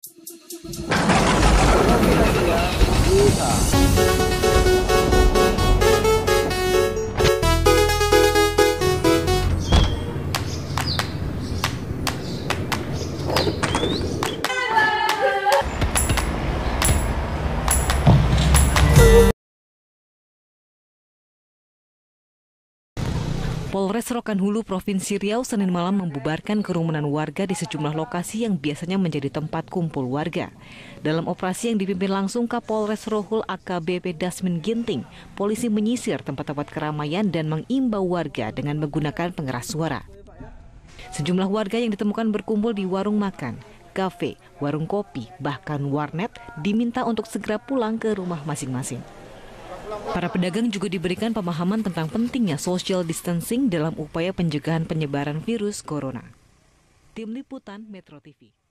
Polres Rokan Hulu, Provinsi Riau, Senin malam membubarkan kerumunan warga di sejumlah lokasi yang biasanya menjadi tempat kumpul warga. Dalam operasi yang dipimpin langsung Kapolres Rohul AKBP Dasmin Ginting, polisi menyisir tempat-tempat keramaian dan mengimbau warga dengan menggunakan pengeras suara. Sejumlah warga yang ditemukan berkumpul di warung makan, kafe, warung kopi, bahkan warnet diminta untuk segera pulang ke rumah masing-masing. Para pedagang juga diberikan pemahaman tentang pentingnya social distancing dalam upaya pencegahan penyebaran virus corona. Tim Liputan Metro TV.